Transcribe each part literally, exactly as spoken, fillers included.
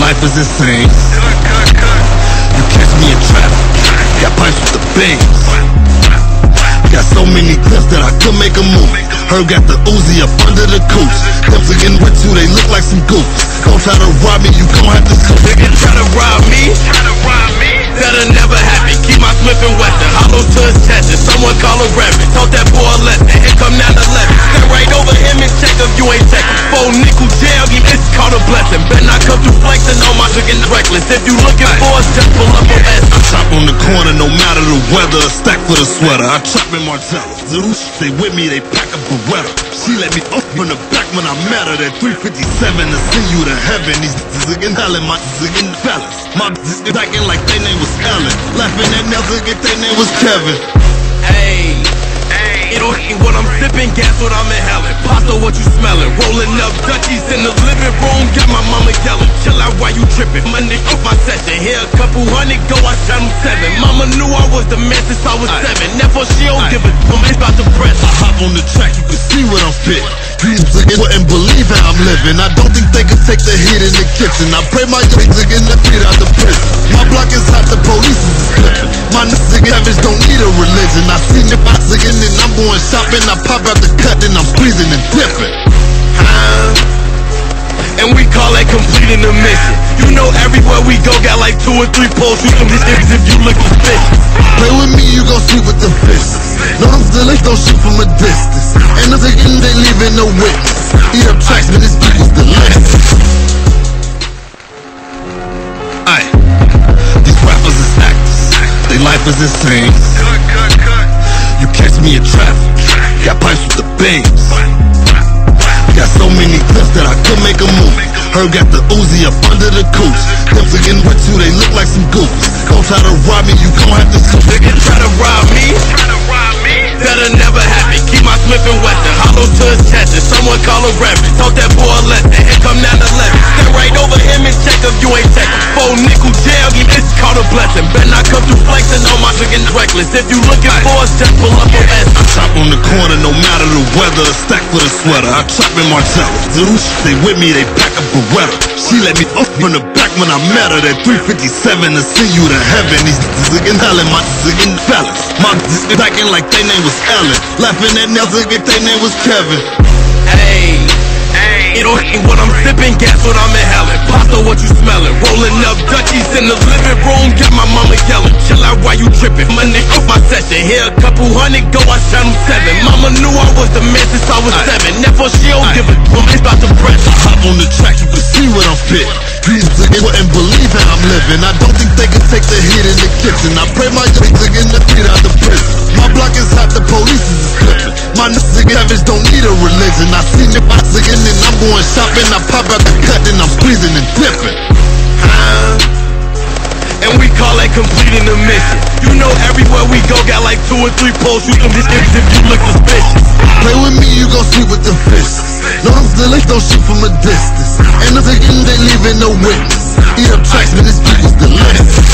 life is insane. You catch me in traffic, got pipes with the bangs. Got so many clips that I could make a move. Herb got the Uzi up under the couch. Clips again with you, they look like some goofs. Don't try to rob me, you gon' have to sue. Nigga try to rob me, try to rob me. That'll never happen. Keep my Smith and Wesson hollow to his chest. And someone call a reverend. Told that boy a lesson. Here come nine eleven. Step right over him and check if you ain't checking. Four nickel jail, it's called a blessing. Better not come through flexing on my chicken reckless. If you looking for us, just pull up on S. I chop on the corner no matter the weather. A stack for the sweater. I chop in Martello. Zeus, they with me, they pack a Beretta. She let me open the back when I met her. That three fifty-seven to send you to heaven. These ziggin' hell and my ziggin' fellas. My is acting like they name was Ellen. Laughing at Nelson, get their name was Kevin. Hey, hey, it don't eat what I'm sipping, gas what I'm inhaling. Pasta, what you smelling? Rolling up Dutchies in the living room, got my mama yelling. Chill out while you tripping. Monday off my session, here a couple hundred go, I shot him seven. Mama knew I was the man since I was Aye. seven. Therefore she don't Aye. give a damn, it's about to press. I hop on the track, you can see what I'm fit. These niggas wouldn't believe how I'm living. I don't think they can take the heat in the kitchen. I pray my niggas get the beat out the prison. My block is hot, the police is flipping. My niggas savage don't need a religion. I seen the box again and I'm going shopping. I pop out the cut and I'm freezing and dipping. Huh? And we call that completing the mission. You know everywhere we go got like two or three poles. Shoot them niggas if you look suspicious. Play with me, you gon' see with the fists. No, them still don't shoot from a distance. And if they getting, they leaving no witness. Eat up tracks, but this beat is delicious. Aye, these rappers is actors. They life is insane. You catch me in traffic, got pipes with the bangs. Got so many clips that I could make a move. Herb got the Uzi up under the couch. Clips again with you, they look like some goofs. Don't try to rob me, you gon' have to sue. Nigga try to rob me, try to rob me. That'll never happen. Keep my Smith and Wesson hollow to his chest. And someone call a reverend. Told that boy a lesson. Here come nine eleven. Step right over him and check if you ain't checking. Four nickel jail, it's called a blessing. Better not come through flexing on my chicken reckless. If you looking for us, just pull up on S. I chop on the corner no matter the weather. A stack for the sweater. I chop in Martello. Zeus, they with me, they pack a Beretta. She let me open the back when I met her. That three fifty-seven to send you to heaven. These ziggin' hell and my ziggin' fellas. My is acting like they name was Ellen. Laughing at Nelson, get their name was Kevin. Hey, hey, it don't eat what I'm sipping, gas what I'm inhaling. Pasta, what you smelling? Rolling up Dutchies in the living room, got my mama yelling. Chill out while you tripping. Monday off my session, here a couple hundred go, I shot him seven. Mama knew I was the man since I was Aye. seven. Therefore she don't Aye. give a damn, it's about to press. I hop on the track, you can see what I'm fit. These niggas wouldn't believe how I'm living. I don't think they can take the heat in the kitchen. I pray my niggas get the beat out the prison. My block is hot, the police is flipping. My niggas savage don't need a religion. I seen the box again and I'm going shopping. I pop out the cut and I'm freezing and dipping. Huh? And we call that completing the mission. You know everywhere we go got like two or three poles. Shoot them niggas if you look suspicious. Play with me, you gon' see with the fists. No, them still don't shoot from a distance. And if they getting, they leaving no witness. Eat up tracks, but this beat is delicious.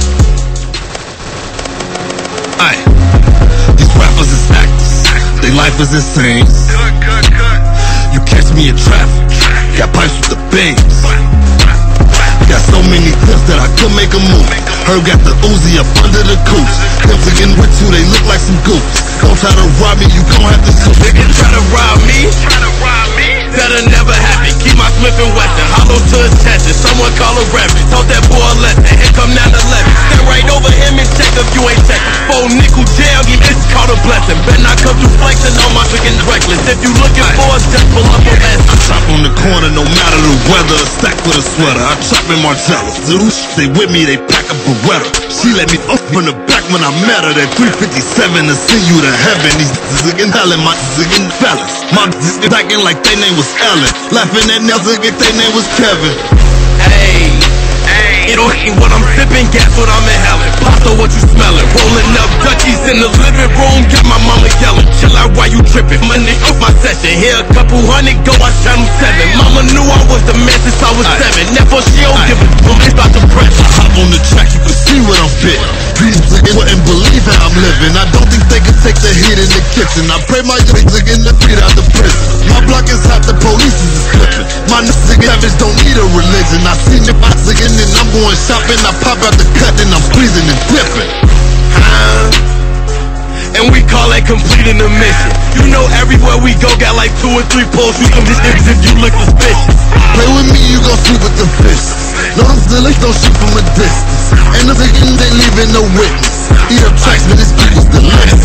Aye, these rappers is actors. They life is insane. You catch me in traffic, got pipes with the bangs. Got so many clips that I could make a move. Herb got the Uzi up under the couch. Clips again with you, they look like some goofs. Don't try to rob me, you gon' have to sue. Nigga try to rob me, try to rob me. That'll never happen. Keep my Smith and Wesson hollow to his chest. And someone call a reverend. Told that boy a lesson. Here come nine eleven. Step right over him and check if you ain't checking. Four nickel jail, it's called a blessing. Better not come through flexing on my chicken reckless. If you looking for us, just pull up on S. I chop on the corner no matter the weather. A stack for the sweater. I chop in Martello. Zeus, they with me, they pack a Beretta. She let me open the back when I met her. That three fifty-seven to send you to heaven. These ziggin' hell and my ziggin' fellas. My is acting like they name was Ellen. Laughing at Nelson, get their name was Kevin. Hey, hey, it don't eat what I'm sipping, gas what I'm inhaling. Pasta, what you smelling? Rolling up Dutchies in the living room, got my mama yelling. Chill out while you tripping. Monday off my session, here a couple hundred go, I shot him seven. Mama knew I was the man since I was Aye. seven. Therefore she don't Aye. give a damn, it's about to press. I hop on the track, you can see what I'm fit. These niggas wouldn't believe how I'm I'm living. I don't think they can take the heat in the kitchen. I pray my young niggas get the beat out the prison. My block is hot, the police is clipping. My niggas savage don't need a religion. I seen the box again and I'm going shopping. I pop out the cut and I'm freezing and dipping. Huh? And we call that completing the mission. You know everywhere we go got like two or three poles. Shoot them niggas if you look suspicious. Play with me, you gon' sleep with the fists. Know them still don't shoot from a distance. And the niggas they leaving no witness. Eat up tracks, man, this beat was delicious.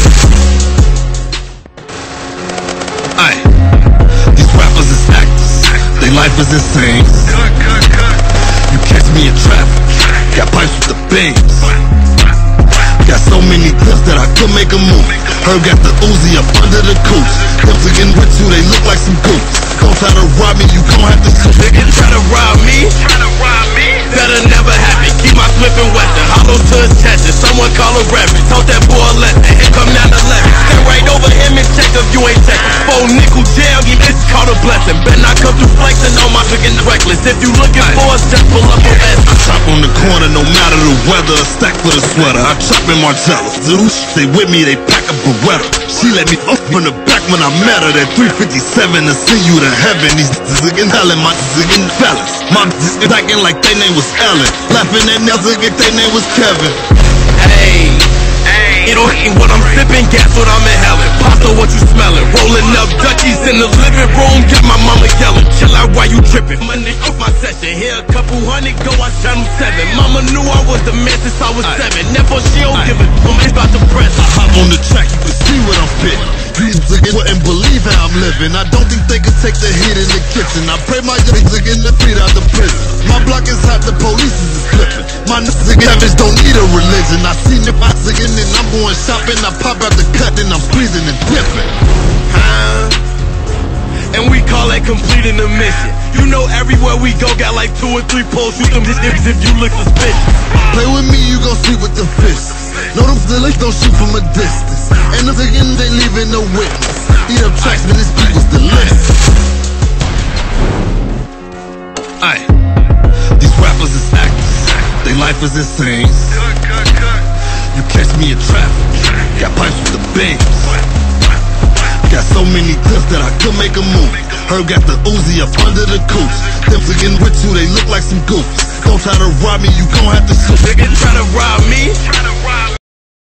Aye, these rappers is actors. They life is insane. You catch me in traffic. Got pipes with the beams. Got so many clips that I could make a move. Herb got the Uzi up under the cooch. Clips again with you, they look like some goofs. Don't try to rob me, you gon' have to shoot. Niggas try to rob me, try to rob me. That'll never happen. Keep my flipping weapon hollow to his chest. Someone call a reverend. Told that boy let the hit come down to eleven. Stand right over him and check if you ain't checking. Four nickel jail, he it's called a blessing. Better not come through flexing on my freaking reckless. If you looking for us, just pull up your ass. I chop on the corner no matter the weather. A stack for the sweater. I chop in Margiela. Dudes, they with me, they pack a Beretta. She let me up from the back when I met her. That three fifty-seven to send you to heaven. These ziggin' hell and my ziggin' fellas. My ziggin' acting like they name was Ellen. Laughing at nails like they name was Kevin. Hey, hey, it don't eat what I'm sipping, gas what I'm inhaling. Pasta, what you smelling? Rolling up Dutchies in the living room, got my mama yelling. Chill out while you tripping. Money off my session, here a couple hundred, go on channel seven. Mama knew I was the man since I was Aye. seven. Never she don't Aye. give a fuck about the press. I hop on the track, you can see what I'm spitting. These niggas wouldn't believe how I'm living. I don't think they can take the heat in the kitchen. I pray my young niggas get the beat out the prison. My block is hot, the police is clipping. My niggas savage don't need a religion. I seen the box again and I'm going shopping. I pop out the cut and I'm freezing and dipping. Huh? And we call that completing the mission. You know everywhere we go got like two or three poles. Shoot them niggas if you look suspicious. Play with me, you gon' sleep with the fists. Know them still don't shoot from a distance. And the again they leaving no witness. Eat up tracks, man, this beat was delicious. Aye, these rappers is actors. They life is insane. You catch me in traffic. Got pipes with the beams. Got so many clips that I could make a move. Herb got the Uzi up under the cooch. Them again with you, they look like some goofs. Don't try to rob me, you gon' have to shoot. Niggas try to rob me, try to rob me.